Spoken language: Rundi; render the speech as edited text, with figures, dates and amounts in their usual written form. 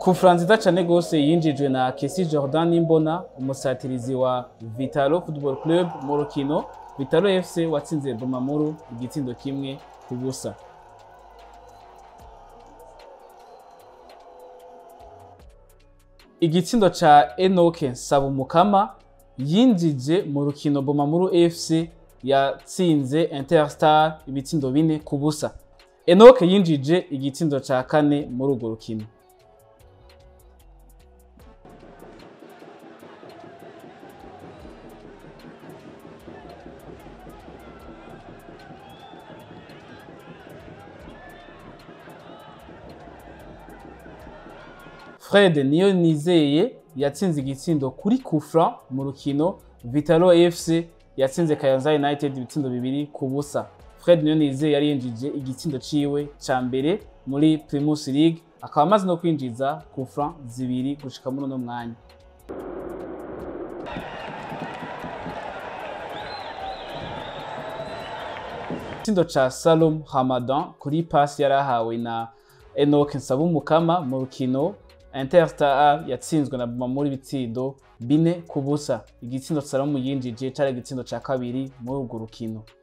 Kufra nziza cane gose yinjijwe na Kesi Jordan Nimbona umusatirizi wa Vitalo Football Club mu rukino Vitalo FC watsinze Bumamuru igitsindo kimwe ku busa. Igitsindo ca Enoke Nsabumukama yinjije mu rukino Bumamuru FC yatsinze Interstar ibitsindo 4 ku busa. Enoke yinjije igitsindo ca kane muri urwo rukino. Fred Niyonizeye yatsinze igitsindo kuri Kufra mu rukino Vitalo FC yatsinze Kayanza United ibitsindo 2 ku busa. Fred Niyonizeye yari yinjije igitsindo ciwe ca mbere muri Primus League akaba amaze no kwinjiza Kufra 2 gushika muri no mwanya. Igitsindo ca Salom Hamadan kuri pass yarahawe na Enoke Nsabumukama mu rukino Interstar yatsinzwe na Bumamuru ibitsindo 4 ku busa. Igitsindo Salom yinjije cari igitsindo ca kabiri muri urwo rukino.